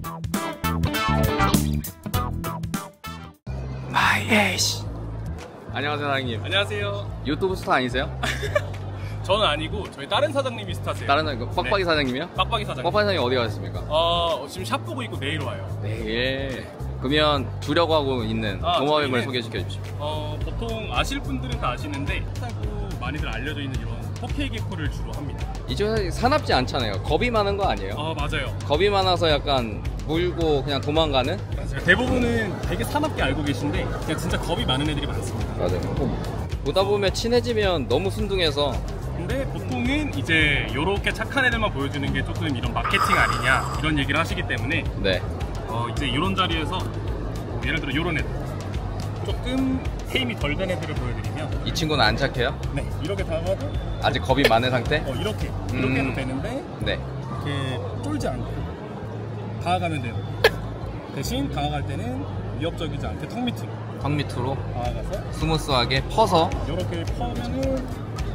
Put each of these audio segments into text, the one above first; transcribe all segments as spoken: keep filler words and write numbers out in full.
마이에이씨. 안녕하세요 사장님. 안녕하세요. 유튜브 스타 아니세요? 저는 아니고 저희 다른 사장님이 스타세요. 다른 사장님, 빡빡이 네. 사장님이요? 빡빡이 사장님. 빡빡이 사장님 어디 가셨습니까? 어, 지금 샵 보고 있고 내일 와요. 네. 그러면 주려고 하고 있는 아, 동호회를 저희는- 소개시켜 주십시오. 어, 보통 아실 분들은 다 아시는데 하고 많이들 알려져 있는 이런 포케이 개코를 주로 합니다. 이쪽에 사납지 않잖아요. 겁이 많은 거 아니에요? 아, 맞아요. 겁이 많아서 약간 물고 그냥 도망가는? 맞아요. 대부분은 되게 사납게 알고 계신데 그냥 진짜 겁이 많은 애들이 많습니다. 맞아요. 보다 보면 친해지면 너무 순둥해서. 근데 보통은 이제 요렇게 착한 애들만 보여주는 게 조금 이런 마케팅 아니냐 이런 얘기를 하시기 때문에 네. 어, 이제 이런 자리에서 뭐 예를 들어 요런 애들 조금 테임이 덜 된 애들을 보여드리면 이 친구는 안 착해요? 네 이렇게 다가가도 아직 겁이 많은 상태? 어, 이렇게 이렇게 음. 해도 되는데 네. 이렇게 쫄지 않고 다가가면 돼요. 대신 다가갈 때는 위협적이지 않게 턱 밑으로 턱 밑으로 다가가서 스무스하게 퍼서. 이렇게 퍼면은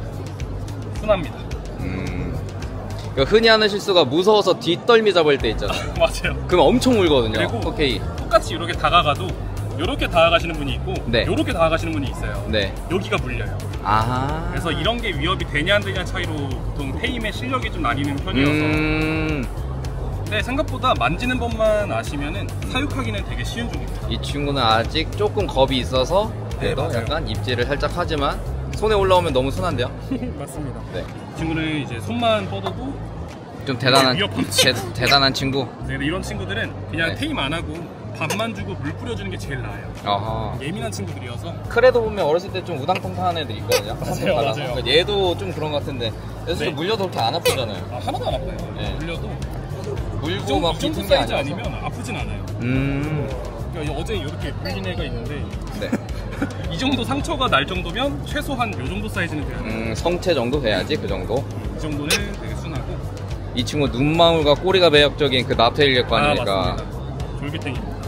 순합니다. 음. 그 흔히 하는 실수가 무서워서 뒷덜미 잡을 때 있잖아요. 맞아요. 그럼 엄청 울거든요. 그리고 오케이. 똑같이 이렇게 다가가도 이렇게 다가가시는 분이 있고 네. 이렇게 다가가시는 분이 있어요. 네. 여기가 물려요. 아. 그래서 이런 게 위협이 되냐 안 되냐 차이로 보통 테임의 실력이 좀 나뉘는 편이어서 음. 근데 생각보다 만지는 법만 아시면은 사육하기는 되게 쉬운 종입니다. 이 친구는 아직 조금 겁이 있어서 그래도 네, 약간 입질을 살짝 하지만 손에 올라오면 너무 순한데요? 맞습니다. 네. 이 친구는 이제 손만 뻗어도 좀 대단한 위협한 대, 친구. 대단한 친구. 네, 이런 친구들은 그냥 네. 테임 안 하고 밥만 주고 물 뿌려주는 게 제일 나아요. 아하. 예민한 친구들이어서 크레도 보면 어렸을 때 좀 우당탕탕한 애들 있거든요. 맞아요, 맞아요. 그러니까 얘도 좀 그런 것 같은데 그래서 네. 물려도 그렇게 안 아프잖아요. 아, 하나도 안 아파요. 네. 물려도 물고 이 정도, 막 이 정도 비튼 게 사이즈 아니라서. 아니면 아프진 않아요. 음. 그러니까 어제 이렇게 물린 애가 있는데 네. 이 정도 상처가 날 정도면 최소한 이 정도 사이즈는 돼야 돼요. 음, 성체 정도 돼야지 그 정도. 이 정도는 되게 순하고. 이 친구 눈망울과 꼬리가 매력적인 그 납테일 개코 아닙니까? 아, 맞습니다. 졸기탱입니다.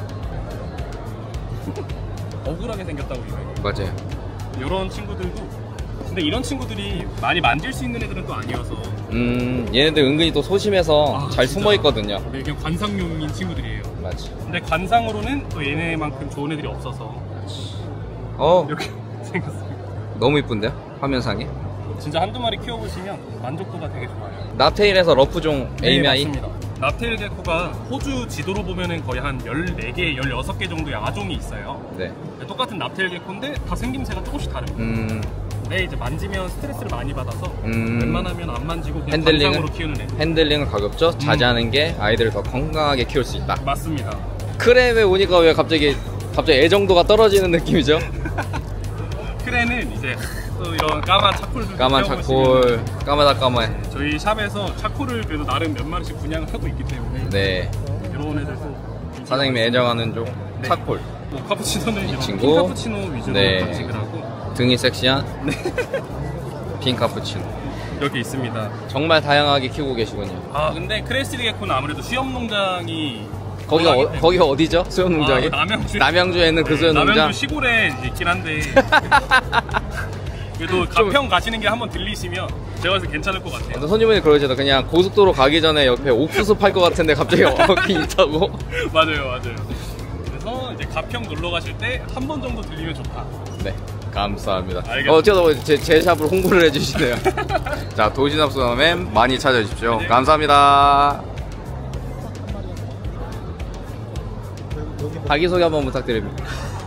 억울하게 생겼다고 이거예요. 맞아요. 이런 친구들도 근데 이런 친구들이 많이 만질 수 있는 애들은 또 아니어서 음, 얘네들 은근히 또 소심해서 아, 잘 진짜. 숨어 있거든요. 네, 그냥 관상용인 친구들이에요. 맞지. 근데 관상으로는 또 얘네만큼 좋은 애들이 없어서 어, 이렇게 생겼어요. 너무 이쁜데요? 화면상에. 진짜 한두 마리 키워보시면 만족도가 되게 좋아요. 납테일에서 러프종 에이미아이. 네, 맞습니다. 납테일 개코가 호주 지도로 보면은 거의 한 열네 개, 열여섯 개 정도의 아종이 있어요. 네. 똑같은 납테일 개코인데 다 생김새가 조금씩 다릅니다. 음, 근데 이제 만지면 스트레스를 많이 받아서 음. 웬만하면 안 만지고 그냥 핸들링은 관상으로 키우는 애. 핸들링은 가볍죠. 음. 자제하는 게 아이들을 더 건강하게 키울 수 있다. 맞습니다. 크랩에 오니까 왜 갑자기 갑자기 애정도가 떨어지는 느낌이죠? 크레는 이제 또 이런 까만 차콜들 까만 차콜, 까마다 까마. 저희 샵에서 차콜을 그래도 나름 몇 마리씩 분양을 하고 있기 때문에 네. 이런 애들도 사장님이 애정하는 종 네. 차콜. 뭐 카푸치노는 이런 친구. 핑 카푸치노 위주로 네. 간직을 하고 등이 섹시한 핑 카푸치노. 여기 있습니다. 정말 다양하게 키우고 계시군요. 아 근데 크레스리 개코는 아무래도 수염 농장이 거기가 어, 거기가 어디죠? 수영 농장이? 아, 남양주 남양주에 있는 그 네, 수영 농장. 남양주 시골에 있긴 한데 그래도 가평 가시는 길 한번 들리시면 제가 봐서 괜찮을 것 같아요. 근데 손님분이 그러시죠. 그냥 고속도로 가기 전에 옆에 옥수수 팔 것 같은데 갑자기 여기 있다고. 맞아요, 맞아요. 그래서 이제 가평 놀러 가실 때 한 번 정도 들리면 좋다. 네, 감사합니다. 알겠습니다. 어, 어쩌다 보니 제, 제 샵을 홍보를 해주시네요. 자, 도시납수함 많이 찾아주십시오. 네. 감사합니다. 자기소개 한번 부탁드립니다.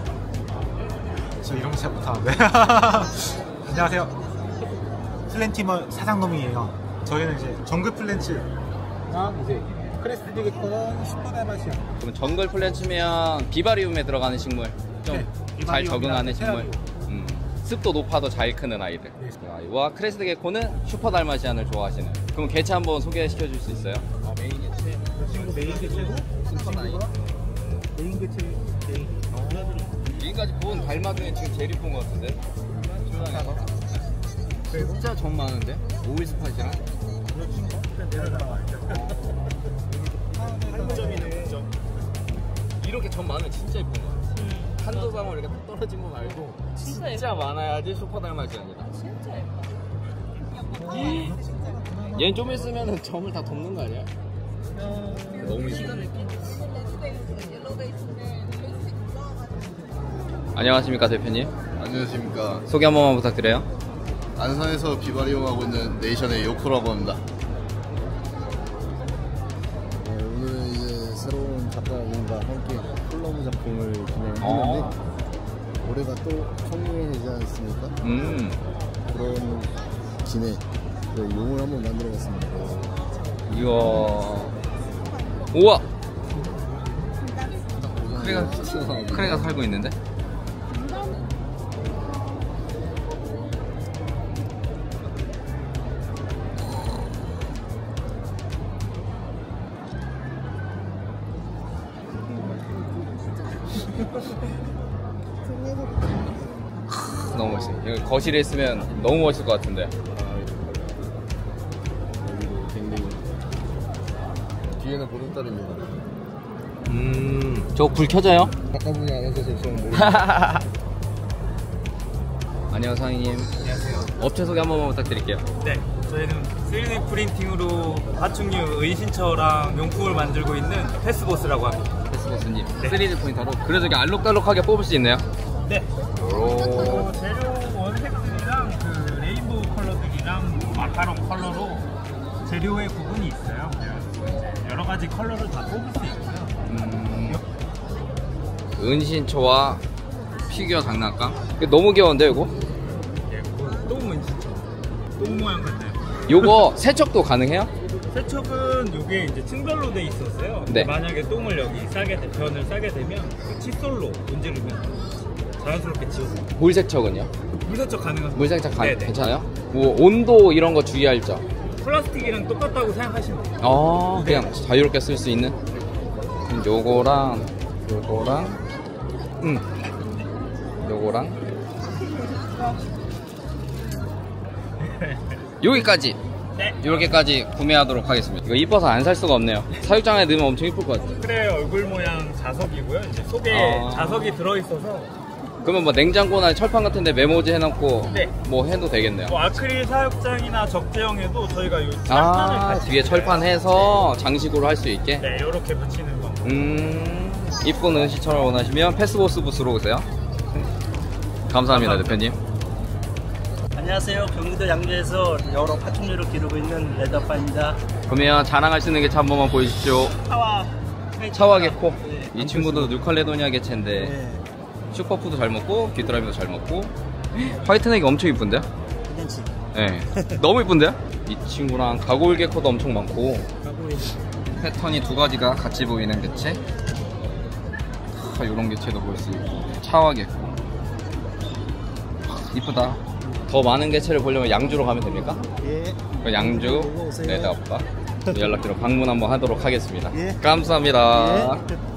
저 이런 거 잘 못하는데. 안녕하세요. 플랜티머 사장놈이에요. 저희는 이제 정글 플랜츠랑 이제 크레스티 개코는 슈퍼달 맛이야. 그럼 정글 플랜츠면 비바리움에 들어가는 식물. 좀 잘 네, 적응하는 식물. 테라리움. 음, 습도 높아도 잘 크는 아이들. 네. 아이와 크레스트 개코는 슈퍼 달마시안을 좋아하시는. 그럼 개체 한번 소개시켜 줄 수 있어요? 어, 메인 개체. 이 친구 메인 개체고 이 친구가 메인 개체 메인. 지금까지 본 달마 중에 지금 제일 이쁜 것 같은데? 진짜 정 많은데? 오일 스팟이랑? 이렇게 정 많으면 진짜 이쁜 것 같아. 한두 방울 이렇게 딱 떨어진 거 말고 진짜, 진짜 많아야지 슈퍼 달마시 아니다. 진짜 예뻐. 얘는 좀 있으면 점을 다 덮는 거 아니야? 너무 이뻐. 안녕하십니까 대표님. 안녕하십니까. 소개 한 번만 부탁드려요. 안산에서 비발 이용하고 있는 네이션의 요코라고 합니다. 네, 오늘은 이제 새로운 작가분과 함께 콜라보 작품을 진행했는데 어. 올해가 또 청룡해지지 않습니까? 음. 그런 진해 네, 용을 한번 만들어봤습니다. 이야. 우와. 크레가 크레가 살고 있는데? 너무 멋있어. 여기 거실에 있으면 너무 멋있을 것 같은데. 여기도 굉장히 뒤에는 보름달입니다. 음, 저 불 켜져요? 작가분이 안 해서 저는 모르겠어요. 안녕하세요, 사장님. 안녕하세요. 업체 소개 한 번만 부탁드릴게요. 네, 저희는 쓰리디 프린팅으로 파충류 의신처랑 용품을 만들고 있는 패스보스라고 합니다. 패스보스님, 네. 쓰리디 프린터로 그래도 이렇게 알록달록하게 뽑을 수 있네요. 네. 오. 그 재료 원색들이랑 그 레인보우 컬러들이랑 마카롱 컬러로 재료의 구분이 있어요. 그래서 이제 여러 가지 컬러를 다 뽑을 수 있고요. 음, 은신처와 피규어 장난감? 이거 너무 귀여운데 이거? 예, 그건 똥 은신처. 똥 모양 같아요. 요거 세척도 가능해요? 세척은 요게 이제 층별로 돼 있었어요. 근데 네. 만약에 똥을 여기 싸게 되- 변을 싸게 되면 그 칫솔로 문지르면 자연스럽게 지워집니다. 물 세척은요? 물 세척 가능합니다. 물 세척 가, 네네. 괜찮아요? 뭐 온도 이런 거 주의할 점? 플라스틱이랑 똑같다고 생각하시면 돼요. 아, 네. 그냥 자유롭게 쓸 수 있는? 그럼 요거랑 요거랑 음 요거랑 여기까지 네. 이렇게까지 구매하도록 하겠습니다. 이거 이뻐서 안 살 수가 없네요. 사육장에 넣으면 엄청 이쁠 것 같아요. 그래 얼굴 모양 자석이고요. 이제 속에 아. 자석이 들어있어서 그러면 뭐 냉장고나 철판 같은데 메모지 해놓고 네. 뭐 해도 되겠네요. 뭐 아크릴 사육장이나 적재형에도 저희가 요 철판을 아, 같이 뒤에 붙여요. 철판 해서 장식으로 할 수 있게. 네, 이렇게 붙이는 거. 음, 이쁜 은시처를 원하시면 패스보스 부스로 오세요. 감사합니다, 대표님. 안녕하세요. 경기도 양주에서 여러 파충류를 기르고 있는 레드아빠입니다. 그러면 자랑할 수 있는 개체 한 번만 보여주십시오. 차와 차와 개코. 네, 이 친구도 뉴칼레도니아 개체인데 네, 슈퍼푸드 잘 먹고 귀뚜라미도 잘 먹고 화이트넥이 엄청 이쁜데요? 괜찮지. 네, 너무 이쁜데요? 이 친구랑 가골 개코도 엄청 많고 패턴이 두 가지가 같이 보이는 개체. 아, 이런 개체도 볼 수 있고 차와 개코. 아, 이쁘다. 더 많은 개체를 보려면 양주로 가면 됩니까? 예. 그 양주 놀러 오세요. 레드아빠 연락드려 방문 한번 하도록 하겠습니다. 예. 감사합니다. 예.